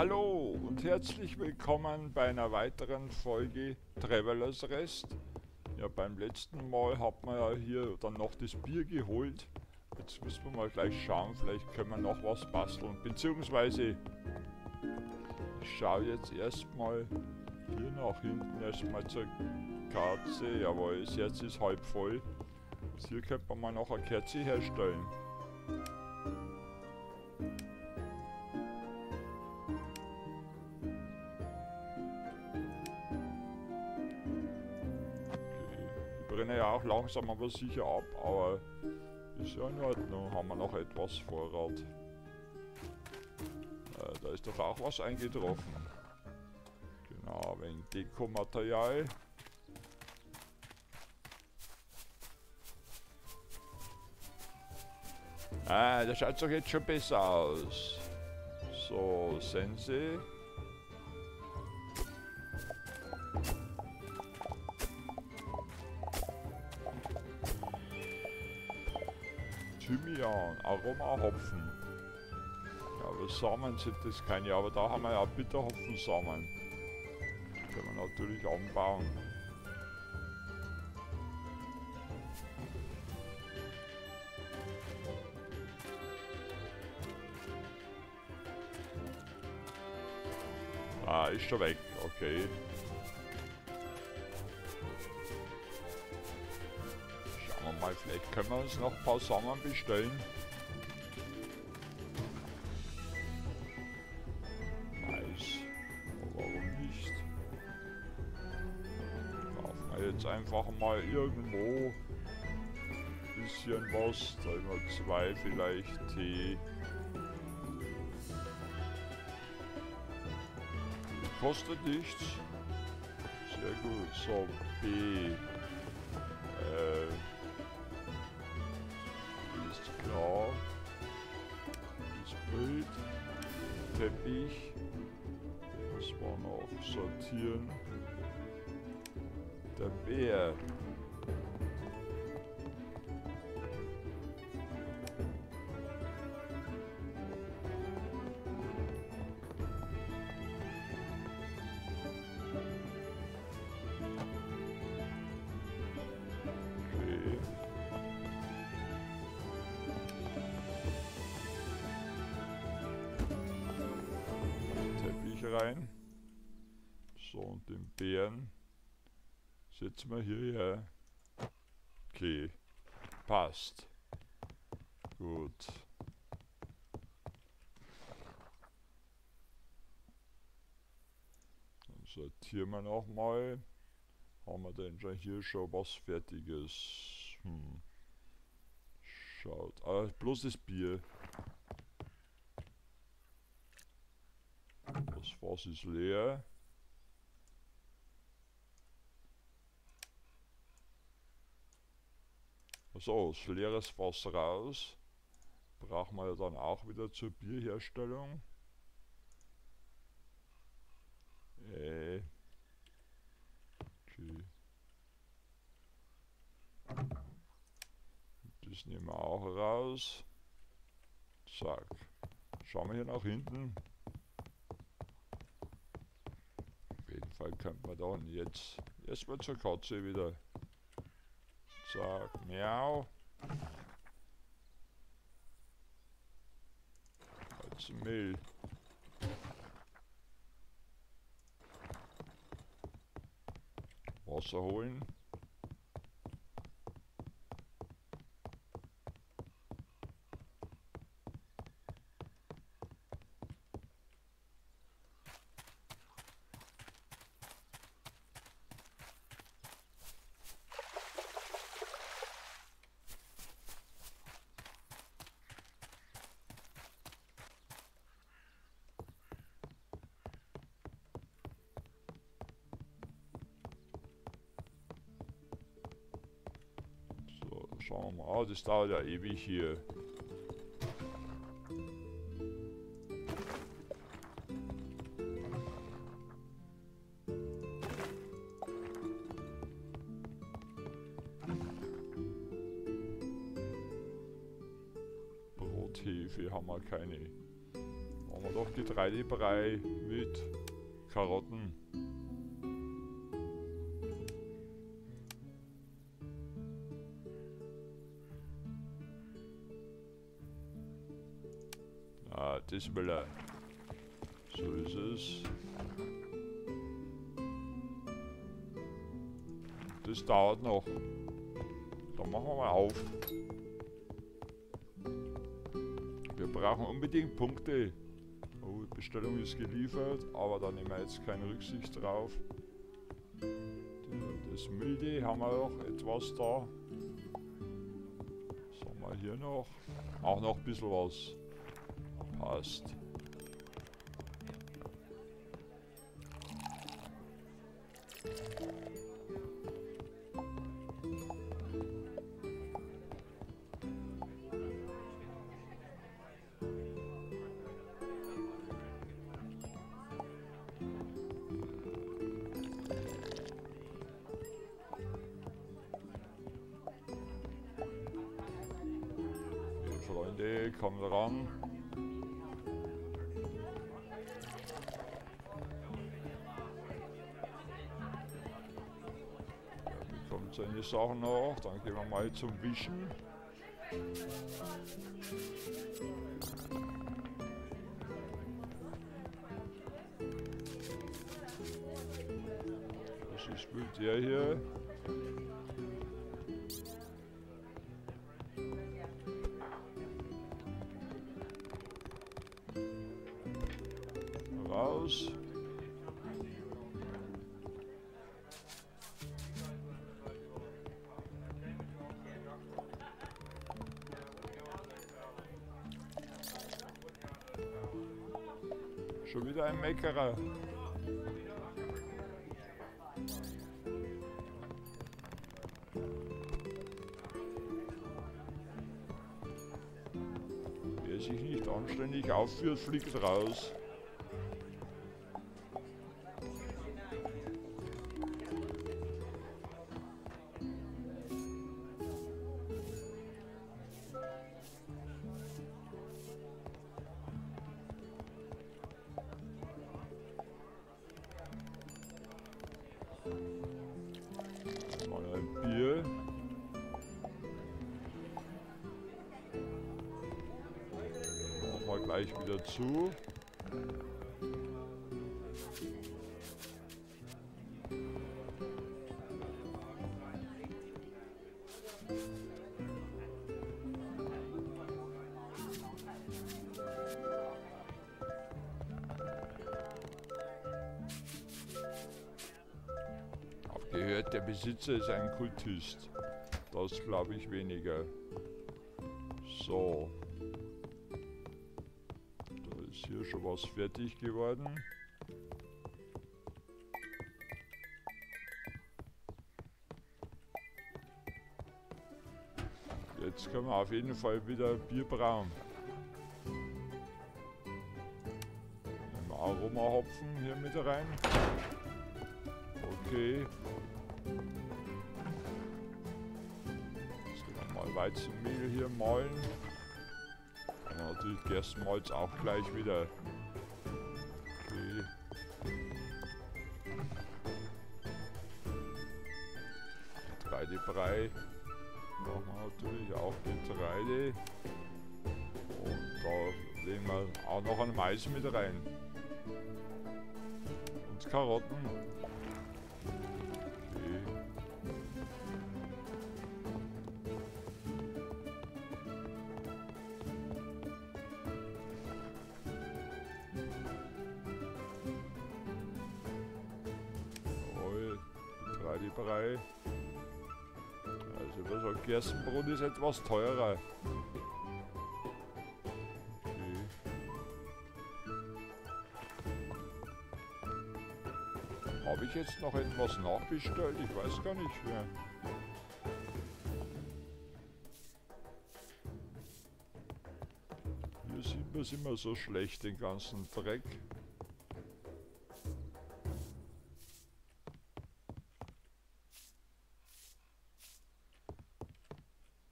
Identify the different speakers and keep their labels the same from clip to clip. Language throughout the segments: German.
Speaker 1: Hallo und herzlich willkommen bei einer weiteren Folge Travelers Rest. Ja, beim letzten Mal hat man ja hier dann noch das Bier geholt. Jetzt müssen wir mal gleich schauen, vielleicht können wir noch was basteln. Beziehungsweise, ich schaue jetzt erstmal hier nach hinten erstmal zur Kerze. Jawohl, das Herz ist halb voll. Jetzt hier könnte man mal noch eine Kerze herstellen. Brenne ja auch langsam aber sicher ab, aber ist ja in Ordnung, haben wir noch etwas Vorrat. Da ist doch auch was eingetroffen. Genau, wegen Dekomaterial. Ah, das schaut doch jetzt schon besser aus. So, Sense. Thymian, Aromahopfen. Ja, aber Samen sind das keine, aber da haben wir ja Bitterhopfensamen. Können wir natürlich anbauen. Ah, ist schon weg, okay. Schauen wir mal, vielleicht können wir uns noch ein paar Samen bestellen. Mais, aber warum nicht? Kaufen wir jetzt einfach mal irgendwo ein bisschen was, da immer 2 vielleicht Tee. Kostet nichts. Sehr gut. So, B. Ist klar. Das Bild. Teppich. Was war noch? Sortieren. Der Bär. Rein. So, und den Bären setzen wir hierher. Okay, passt. Gut. Dann sortieren wir nochmal. Haben wir denn schon hier schon was Fertiges? Schaut. Bloß das Bier. Das Fass ist leer. So, das leeres Fass raus. Brauchen wir ja dann auch wieder zur Bierherstellung. Okay. Das nehmen wir auch raus. Zack. Schauen wir hier nach hinten. Auf jeden Fall könnte man dann jetzt erstmal zur Katze wieder. Zack, miau. Katzenmehl. Wasser holen. Schauen wir mal, das dauert ja ewig hier. Brothefe haben wir keine. Machen wir doch Getreidebrei mit Karotten. Ah, das will er. So ist es. Das dauert noch. Dann machen wir mal auf. Wir brauchen unbedingt Punkte. Oh, die Bestellung ist geliefert, aber da nehmen wir jetzt keine Rücksicht drauf. Das Milde haben wir noch etwas da. Was haben wir hier noch? Auch noch ein bisschen was. Passt. Freunde, kommt ran. Er bekommt seine Sachen noch, dann gehen wir mal zum Wischen. Das ist wohl der hier. Raus. Schon wieder ein Meckerer. Wer sich nicht anständig aufführt, fliegt raus. Mal ein Bier. Machen wir gleich wieder zu. Gehört, der Besitzer ist ein Kultist. Das glaube ich weniger. So. Da ist hier schon was fertig geworden. Jetzt können wir auf jeden Fall wieder Bier brauen. Nehmen wir Aromahopfen hier mit rein. Okay. Jetzt können wir mal Weizenmehl hier mahlen. Und natürlich Gerstenmalz auch gleich wieder. Okay. Getreidebrei. Machen wir natürlich auch Getreide. Und da legen wir auch noch ein Mais mit rein. Und Karotten. Getreidebrei. Also was sagt, Gerstenbrot ist etwas teurer. Okay. Habe ich jetzt noch etwas nachbestellt? Ich weiß gar nicht mehr. Hier sieht man es immer so schlecht, den ganzen Dreck.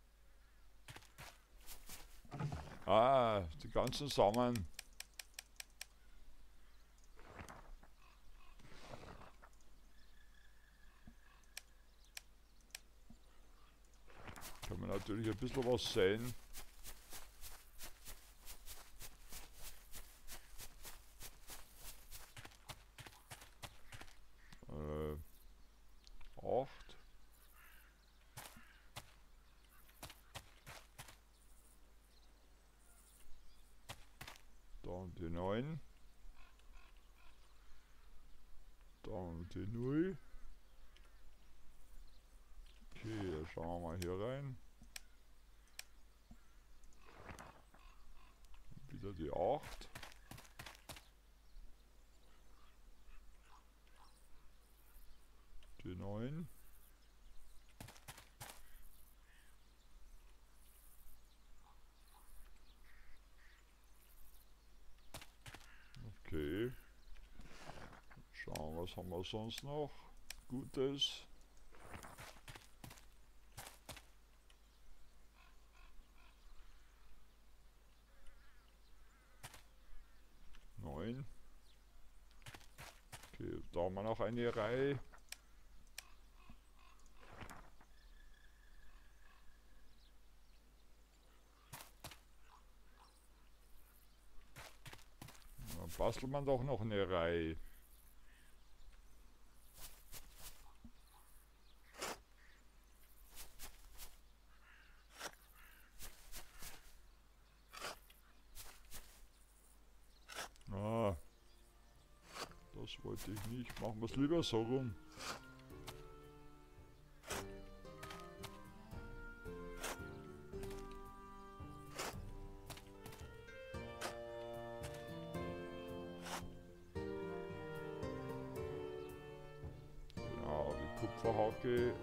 Speaker 1: Ah, die ganzen Samen. Kann man natürlich ein bisschen was sehen. Äh, 8. Dann die 9. Dann die 0. Okay, dann schauen wir mal hier rein. Wieder die 8. Die 9. Okay. Schauen, was haben wir sonst noch Gutes. Okay, da haben wir noch eine Reihe. Dann bastelt man doch noch eine Reihe. Ah, das wollte ich nicht. Machen wir es lieber so rum. Genau, die Kupferhacke.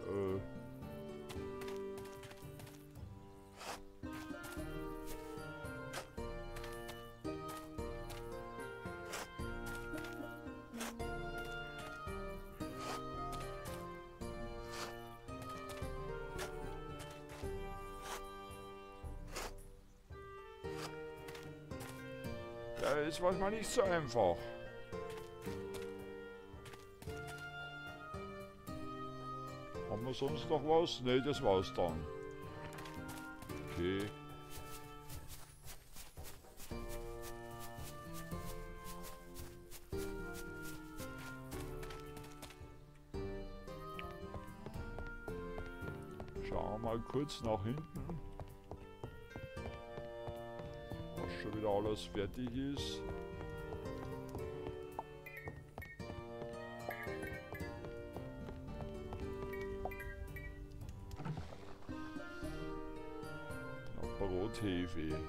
Speaker 1: Ja, ist manchmal nicht so einfach. Haben wir sonst noch was? Ne, das war's dann. Okay. Schauen wir mal kurz nach hinten. Was schon wieder alles fertig ist. Brothefe.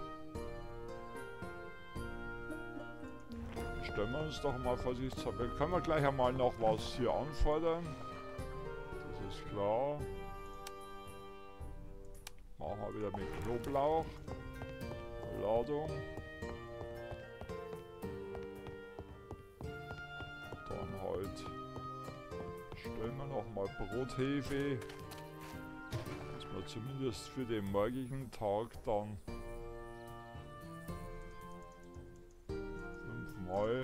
Speaker 1: Stellen wir uns doch mal vorsichtshalber. Können wir gleich einmal noch was hier anfordern. Das ist klar. Machen wir wieder mit Knoblauch. Ladung. Dann halt stellen wir noch mal Brothefe. Zumindest für den morgigen Tag dann 5-mal,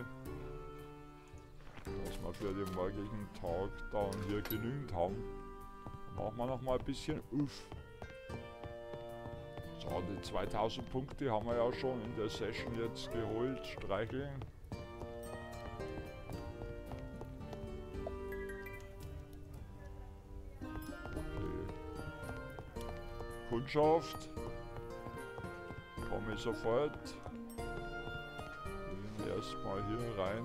Speaker 1: dass wir für den morgigen Tag dann hier genügend haben. Dann machen wir noch mal ein bisschen Uff. So, die 2000 Punkte haben wir ja schon in der Session jetzt geholt, streicheln. Kundschaft, komme ich sofort. Gehen erstmal hier rein.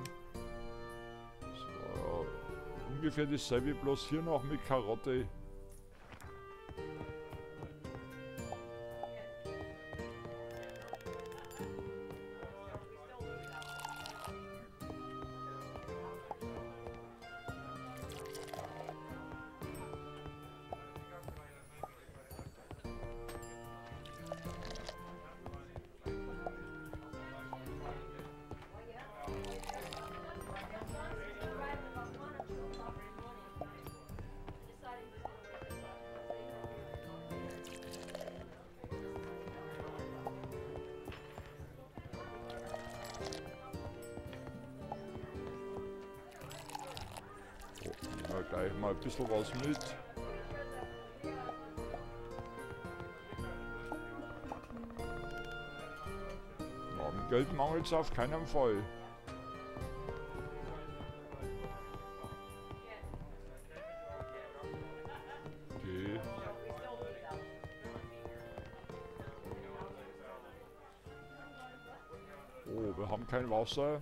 Speaker 1: So, ungefähr dasselbe, bloß hier noch mit Karotte. Gleich mal ein bisschen was mit. Geld mangelt es auf keinen Fall. Okay. Oh, wir haben kein Wasser.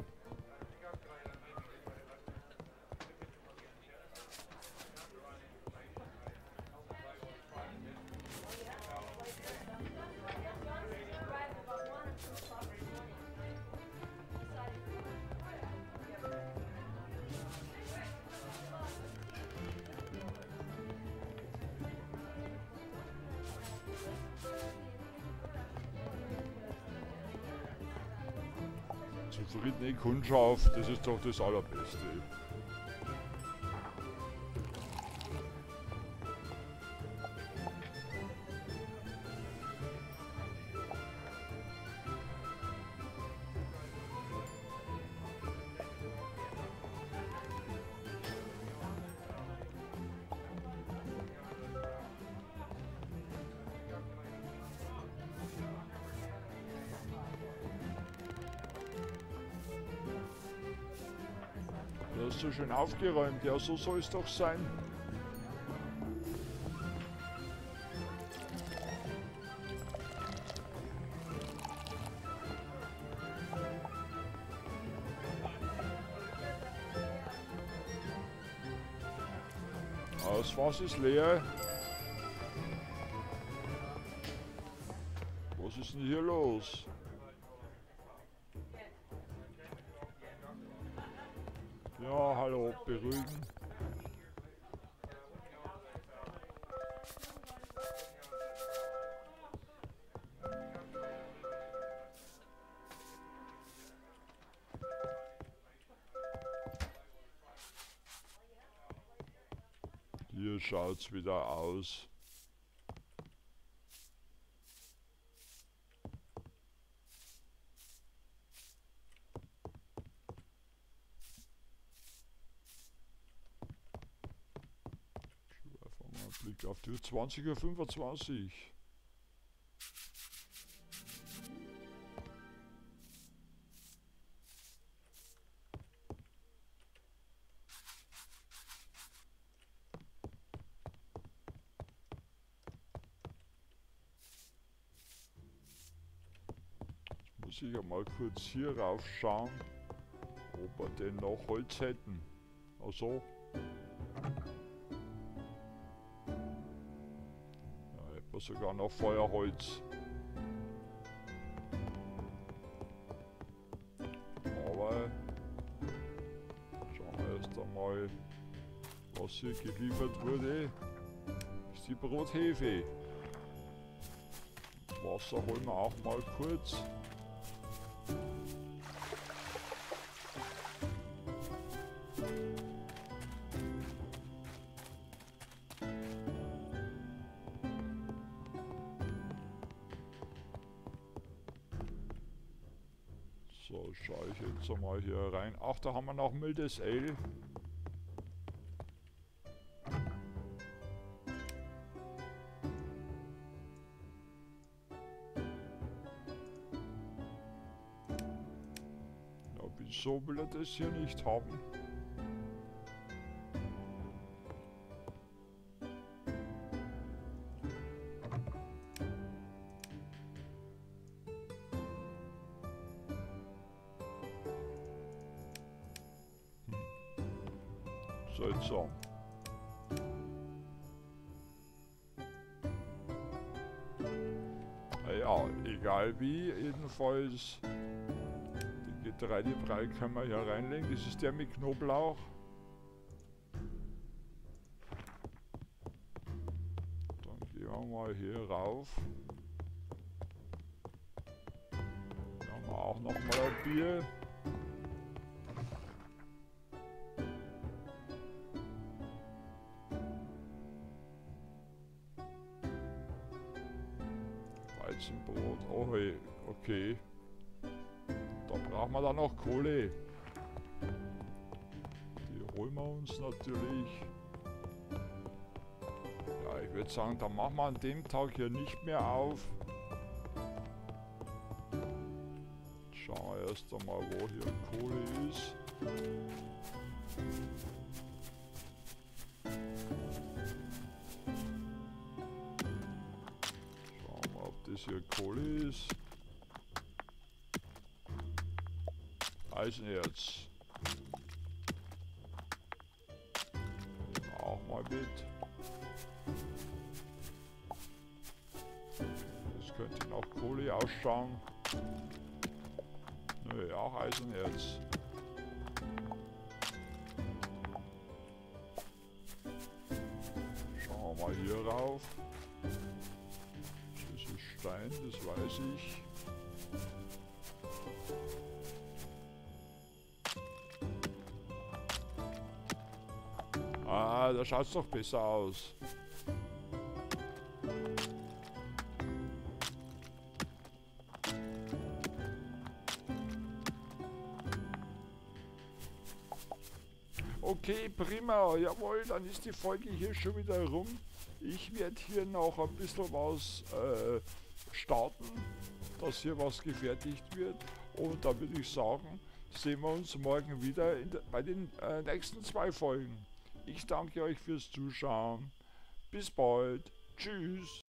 Speaker 1: Zufriedene Kundschaft, das ist doch das Allerbeste. Du hast so schön aufgeräumt, ja, so soll es doch sein. Das Fass ist leer. Was ist denn hier los? Ja, hallo, beruhigen. Hier schaut's wieder aus. Blick auf die 20:25 Uhr. Jetzt muss ich ja mal kurz hier rauf schauen, ob wir denn noch Holz hätten. Ach so. Sogar noch Feuerholz. Aber schauen wir erst einmal, was hier geliefert wurde. Ist die Brothefe. Wasser holen wir auch mal kurz. So, schaue ich jetzt einmal hier rein. Ach, da haben wir noch mildes Ale. Ja, wieso will er das hier nicht haben? Seltsam. Ja, egal wie, jedenfalls den Getreidebrei können wir hier reinlegen. Das ist der mit Knoblauch. Dann gehen wir mal hier rauf. Hier haben wir auch noch mal ein Bier. Weizenbrot, oh hey, okay. Da brauchen wir dann noch Kohle. Die holen wir uns natürlich. Ja, ich würde sagen, da machen wir an dem Tag hier nicht mehr auf. Schauen wir erst einmal, wo hier Kohle ist. Schauen wir mal, ob das hier Kohle ist. Eisenerz. Nehmen wir auch mal mit. Das könnte nach Kohle ausschauen. Nö, auch Eisenerz. Schauen wir mal hier rauf. Das ist Stein, das weiß ich. Ah, da schaut es doch besser aus. Okay, prima. Jawohl, dann ist die Folge hier schon wieder rum. Ich werde hier noch ein bisschen was starten, dass hier was gefertigt wird. Und da würde ich sagen, sehen wir uns morgen wieder bei den nächsten 2 Folgen. Ich danke euch fürs Zuschauen. Bis bald. Tschüss.